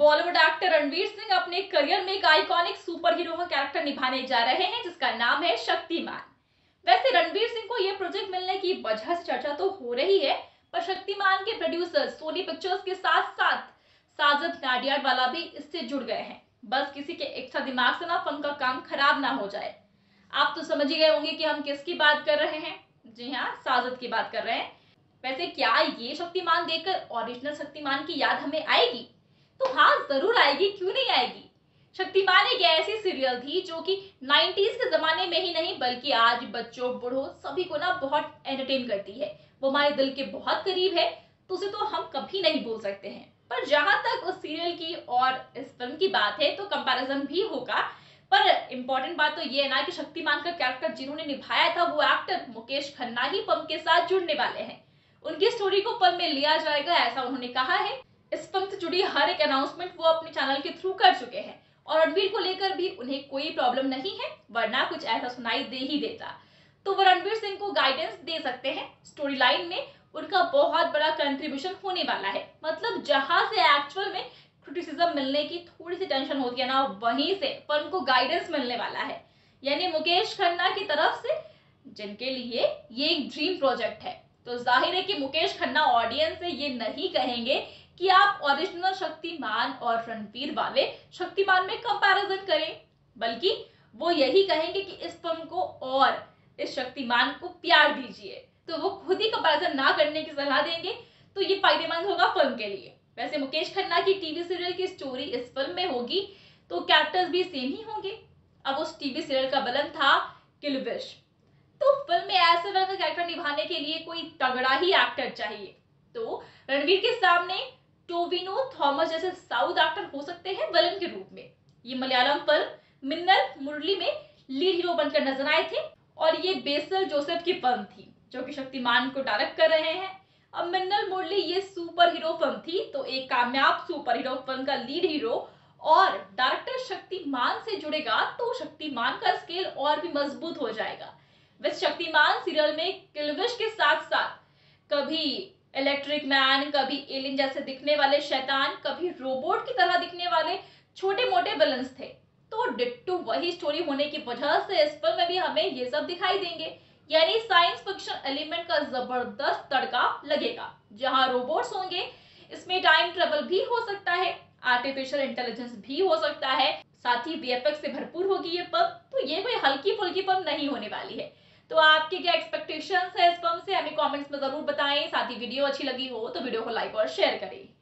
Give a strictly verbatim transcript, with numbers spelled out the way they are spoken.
Bollywood actor Ranveer Singh अपने career में एक आइकॉनिक सुपर हीरो का कैरेक्टर निभाने जा रहे हैं जिसका नाम है शक्तिमान। वैसे रणवीर सिंह को यह प्रोजेक्ट मिलने की वजह से चर्चा तो हो रही है, पर शक्तिमान के प्रोड्यूसर सोनी पिक्चर्स के साथ साथ साजिद नाडियाडवाला भी इससे जुड़ गए हैं। बस किसी के एक्स्ट्रा दिमाग से ना फिल्म का काम खराब ना हो जाए। आप तो समझ ही गए होंगे कि हम किसकी बात कर रहे हैं। जी हाँ, साजिद की बात कर रहे हैं। वैसे क्या ये शक्तिमान देखकर ओरिजिनल शक्तिमान की याद हमें आएगी? तो हाँ, जरूर आएगी, क्यों नहीं आएगी। शक्तिमान एक ऐसी सीरियल थी जो कि नाइंटीज़ के जमाने में ही नहीं बल्कि आज बच्चों बूढ़ों सभी को ना बहुत एंटरटेन करती है। वो हमारे दिल के बहुत करीब है, तो उसे तो हम कभी नहीं भूल सकते हैं। पर जहां तक उस सीरियल की और इस फिल्म की बात है तो कंपैरिजन भी होगा। पर इम्पोर्टेंट बात तो ये है ना कि शक्तिमान का कैरेक्टर जिन्होंने निभाया था वो एक्टर मुकेश खन्ना ही फिल्म के साथ जुड़ने वाले हैं। उनकी स्टोरी को फिल्म में लिया जाएगा, ऐसा उन्होंने कहा है। इस फिल्म से जुड़ी हर एक अनाउंसमेंट वो अपने चैनल के थ्रू कर चुके हैं और रणवीर को लेकर भी उन्हें कोई प्रॉब्लम नहीं है, वरना कुछ ऐसा सुनाई दे ही देता तो वो रणवीर सिंह को गाइडेंस दे सकते हैं। स्टोरी लाइन में उनका बहुत बड़ा कंट्रीब्यूशन होने वाला है। मतलब जहां से एक्चुअल में क्रिटिसिज्म मिलने की थोड़ी सी टेंशन होती है ना, वहीं से फिल्म को गाइडेंस मिलने वाला है, यानी मुकेश खन्ना की तरफ से, जिनके लिए ये एक ड्रीम प्रोजेक्ट है। तो जाहिर है कि मुकेश खन्ना ऑडियंस से ये नहीं कहेंगे कि आप ओरिजिनल शक्तिमान और रणवीर वाले शक्तिमान में कंपैरिजन करें, बल्कि वो यही कहेंगे कि इस फिल्म को और इस शक्तिमान को प्यार दीजिए। तो वो खुद ही कंपैरिजन ना करने की सलाह देंगे, तो ये फायदेमंद होगा फिल्म के लिए। वैसे मुकेश खन्ना की टीवी सीरियल की स्टोरी इस फिल्म में होगी तो कैरेक्टर्स भी सेम ही होंगे। अब उस टीवी सीरियल का विलन था किलविश, तो फिल्म में ऐसे विलन का कैरेक्टर निभाने के लिए कोई तगड़ा ही एक्टर चाहिए। तो रणवीर के सामने टोविनो थॉमस जैसे साउथ एक्टर हो सकते हैं विलन के रूप में। ये मलयालम फिल्म मिन्नल मुरली में लीड हीरो बनकर नजर आए थे और ये बेसल जोसेफ की फिल्म थी जो कि शक्तिमान को डायरेक्ट कर रहे हैं। अब मिन्नल मुरली ये सुपर हीरो फिल्म थी, तो एक कामयाब सुपर हीरो फिल्म का लीड हीरो और डायरेक्टर शक्तिमान से जुड़ेगा तो शक्तिमान का स्केल और भी मजबूत हो जाएगा। वैसे शक्तिमान सीरियल में किलविश के साथ साथ कभी इलेक्ट्रिक मैन, कभी एलियन जैसे दिखने वाले शैतान, कभी रोबोट की तरह दिखने वाले छोटे मोटे विलन्स थे। तो डिट्टो वही स्टोरी होने की वजह से इस फिल्म में भी हमें ये सब दिखाई देंगे, यानी साइंस फिक्शन एलिमेंट का जबरदस्त तड़का लगेगा। जहां रोबोट्स होंगे, इसमें टाइम ट्रेवल भी हो सकता है, आर्टिफिशियल इंटेलिजेंस भी हो सकता है, साथ ही वीएफएक्स से भरपूर होगी ये फिल्म। तो ये कोई हल्की फुल्की फिल्म नहीं होने वाली है। तो आपके क्या एक्सपेक्टेशंस है इस फिल्म से, हमें कमेंट्स में जरूर बताएं। साथ ही वीडियो अच्छी लगी हो तो वीडियो को लाइक और शेयर करें।